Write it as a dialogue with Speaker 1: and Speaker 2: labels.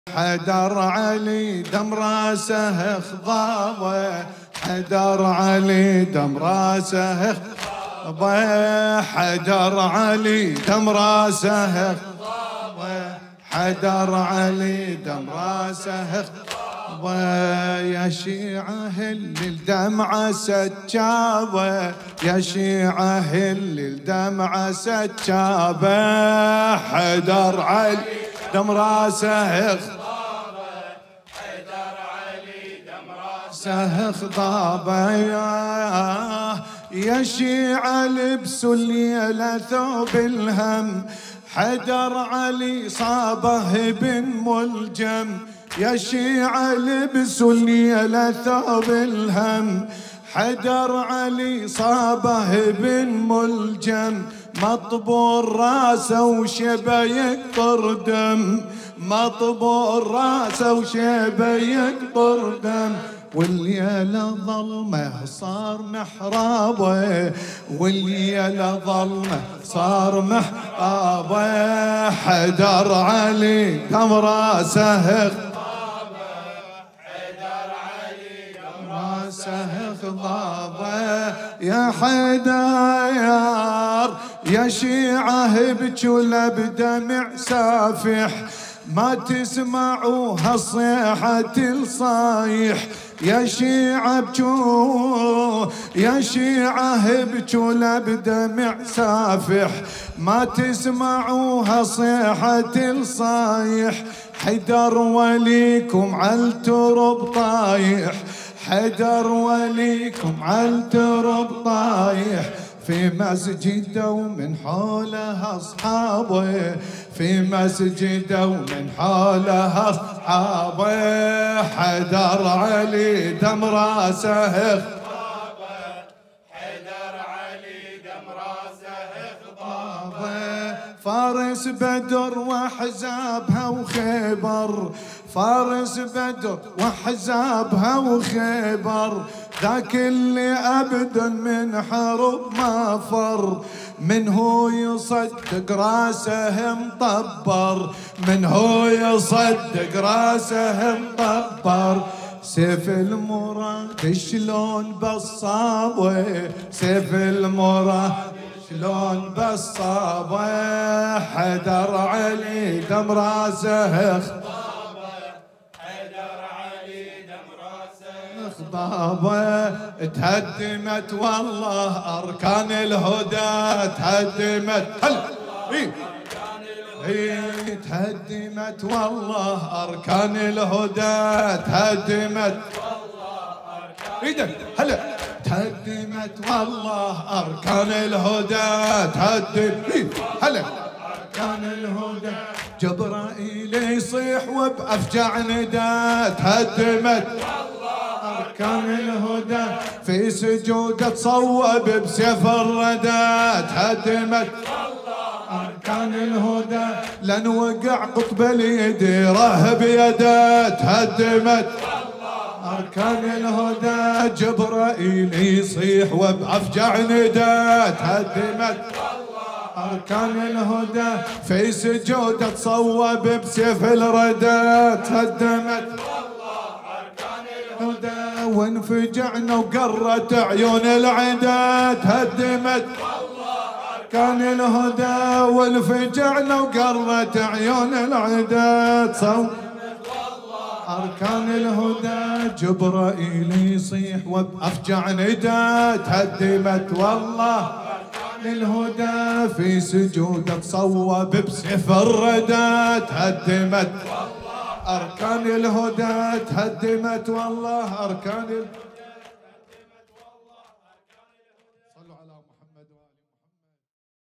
Speaker 1: حدر علي دم راسه خضابه، حدر علي دم راسه خضابه، حدر علي دم راسه خضابه، حدر علي دم راسه خضابه. يا شيعة اللي الدمعة سجابه، يا شيعة اللي الدمعة سجابه، حدر علي دم راسه خضابه، حدر علي دم راسه خضابه. يا شيعة لبسوا الليلة ثوب الهم، حدر علي صابه بن ملجم. يا شيعة لبسوا الليلة ثوب الهم، حدر علي صابه بن ملجم. مطبور راسه وشبه يقطر دم، مطبور راسه وشبه يقطر دم. والليلة ظلمه صار محرابه، والليلة ظلمه صار محرابه، حدر علي دم راسه خضابه، حدر علي دم راسه خضابه. يا حيدر يا شيعة ابكوا بدمع سافح، ما تسمعوها صيحة الصايح. يا شيعة ابكوا، يا شيعة ابكوا بدمع سافح، ما تسمعوها صيحة الصايح. حدر وليكم عالترب طايح، حدر وليكم عالترب طايح. في مسجده ومن حوله أصحابه، في مسجده ومن حوله أصحابه، حدر علي دم راسه خضابه، حدر علي دم راسه خضابه. فارس بدر وحزابها وخيبر، فارس بدر وحزابها وخيبر. ذاك اللي أبدا من حرب ما فر، من هو يصدق راسه مطبر، من هو يصدق راسه مطبر. سيف المراد شلون بصابه، سيف المراد شلون بصابه، حدر علي دم راسه خضابه، حدر علي دم راسه خضابه. تهدمت والله أركان الهدى، تهدمت تهدمت والله أركان الهدى، تهدمت ايدك هلا، تهدمت والله أركان الهدى، تهدمت هلا أركان الهدى. جبرائيل يصيح وبأفجع ندى، تهدمت أركان الهدى. في سجوده تصوب بسيف الردى، تهدمت أركان الهدى. لن وقع قطب اليد راه بيده، تهدمت أركان الهدى. جبرائيل يصيح وبأفجع ندى، تهدمت أركان الهدى. في سجوده تصوب بسيف الردى، تهدمت أركان الهدى. وانفجعنا وقرت عيون العدا، تهدمت أركان الهدى. وانفجعنا وقرت عيون العدا، تصوب أركان الهدى. جبرائيل يصيح وبأفجع ندى، تهدمت والله أركان الهدى. في سجوده تصوب بسيف الردى، تهدمت أركان الهدى، تهدمت والله أركان الهدى.